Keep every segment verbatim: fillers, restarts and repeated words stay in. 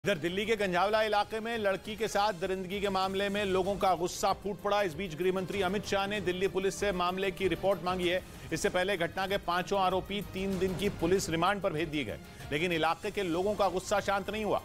इधर दिल्ली के गंजावला इलाके में लड़की के साथ दरिंदगी के मामले में लोगों का गुस्सा फूट पड़ा। इस बीच गृह मंत्री अमित शाह ने दिल्ली पुलिस से मामले की रिपोर्ट मांगी है। इससे पहले घटना के पांचों आरोपी तीन दिन की पुलिस रिमांड पर भेज दिए गए, लेकिन इलाके के लोगों का गुस्सा शांत नहीं हुआ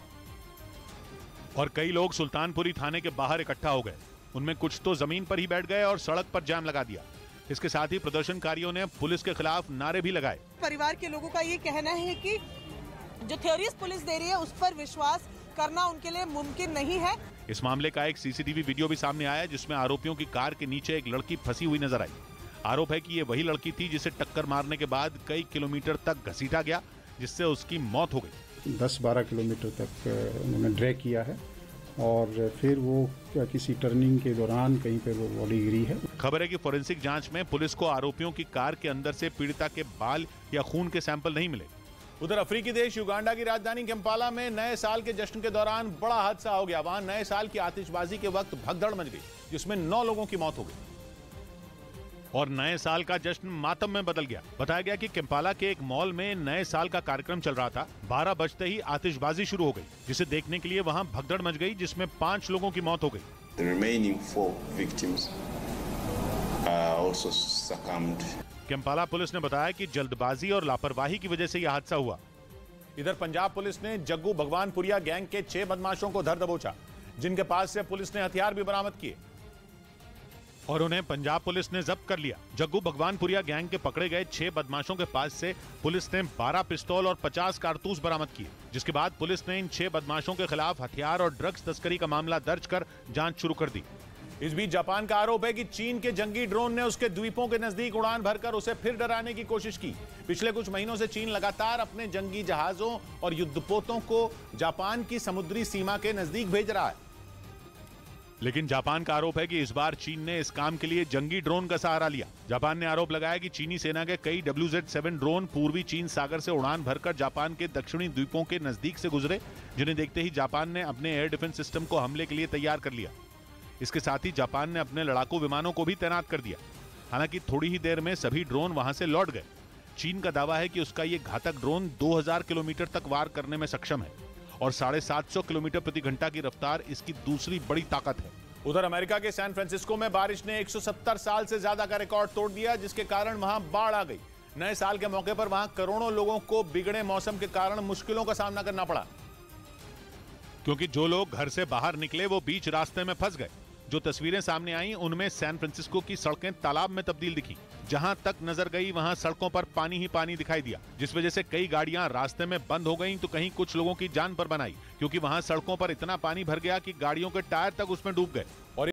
और कई लोग सुल्तानपुरी थाने के बाहर इकट्ठा हो गए। उनमें कुछ तो जमीन पर ही बैठ गए और सड़क पर जाम लगा दिया। इसके साथ ही प्रदर्शनकारियों ने पुलिस के खिलाफ नारे भी लगाए। परिवार के लोगों का ये कहना है कि जो थ्योरीज पुलिस दे रही है उस पर विश्वास करना उनके लिए मुमकिन नहीं है। इस मामले का एक सीसीटीवी वीडियो भी सामने आया जिसमें आरोपियों की कार के नीचे एक लड़की फंसी हुई नजर आई। आरोप है कि ये वही लड़की थी जिसे टक्कर मारने के बाद कई किलोमीटर तक घसीटा गया, जिससे उसकी मौत हो गई। दस बारह किलोमीटर तक उन्होंने ड्रैग किया है और फिर वो किसी टर्निंग के दौरान कहीं पे वो बॉडी गिरी है। खबर है कि फोरेंसिक जांच में पुलिस को आरोपियों की कार के अंदर से पीड़िता के बाल या खून के सैंपल नहीं मिले। उधर अफ्रीकी देश युगांडा की राजधानी कंपाला में नए साल के जश्न के दौरान बड़ा हादसा हो गया। वहां नए साल की आतिशबाजी के वक्त भगदड़ मच गई, जिसमें नौ लोगों की मौत हो गई और नए साल का जश्न मातम में बदल गया। बताया गया कि कंपाला के एक मॉल में नए साल का कार्यक्रम चल रहा था। बारह बजते ही आतिशबाजी शुरू हो गई, जिसे देखने के लिए वहां भगदड़ मच गई, जिसमें पांच लोगों की मौत हो गई। The remaining four victims also succumbed. Kampala police ने बताया कि जल्दबाजी और लापरवाही की वजह से यह हादसा हुआ। इधर पंजाब पुलिस ने जग्गू भगवानपुरिया गैंग के छह बदमाशों को धर दबोचा, जिनके पास से पुलिस ने हथियार भी बरामद किए और उन्हें पंजाब पुलिस ने जब्त कर लिया। जग्गू भगवानपुरिया गैंग के पकड़े गए छह बदमाशों के पास से पुलिस ने बारह पिस्तौल और पचास कारतूस बरामद किए, जिसके बाद पुलिस ने इन छह बदमाशों के खिलाफ हथियार और ड्रग्स तस्करी का मामला दर्ज कर जांच शुरू कर दी। इस बीच जापान का आरोप है कि चीन के जंगी ड्रोन ने उसके द्वीपों के नजदीक उड़ान भरकर उसे फिर डराने की कोशिश की। पिछले कुछ महीनों से चीन लगातार अपने जंगी जहाजों और युद्धपोतों को जापान की समुद्री सीमा के नजदीक भेज रहा है, लेकिन जापान का आरोप है कि इस बार चीन ने इस काम के लिए जंगी ड्रोन का सहारा लिया। जापान ने आरोप लगाया कि चीनी सेना के कई डब्ल्यू जेड सेवन ड्रोन पूर्वी चीन सागर से उड़ान भरकर जापान के दक्षिणी द्वीपों के नजदीक से गुजरे, जिन्हें देखते ही जापान ने अपने एयर डिफेंस सिस्टम को हमले के लिए तैयार कर लिया। इसके साथ ही जापान ने अपने लड़ाकू विमानों को भी तैनात कर दिया। हालांकि थोड़ी ही देर में सभी ड्रोन वहां से लौट गए। चीन का दावा है कि उसका ये घातक ड्रोन दो हज़ार किलोमीटर तक वार करने में सक्षम है और साढ़े सात सौ किलोमीटर प्रति घंटा की रफ्तार इसकी दूसरी बड़ी ताकत है। उधर अमेरिका के सैन फ्रांसिस्को में बारिश ने एक सौ सत्तर साल से ज्यादा का रिकॉर्ड तोड़ दिया, जिसके कारण वहां बाढ़ आ गई। नए साल के मौके पर वहां करोड़ों लोगों को बिगड़े मौसम के कारण मुश्किलों का सामना करना पड़ा, क्योंकि जो लोग घर से बाहर निकले वो बीच रास्ते में फंस गए। जो तस्वीरें सामने आई उनमें सैन फ्रांसिस्को की सड़कें तालाब में तब्दील दिखी। जहां तक नजर गई वहां सड़कों पर पानी ही पानी दिखाई दिया, जिस वजह से कई गाड़ियां रास्ते में बंद हो गईं, तो कहीं कुछ लोगों की जान पर बनाई, क्योंकि वहां सड़कों पर इतना पानी भर गया कि गाड़ियों के टायर तक उसमें डूब गए। और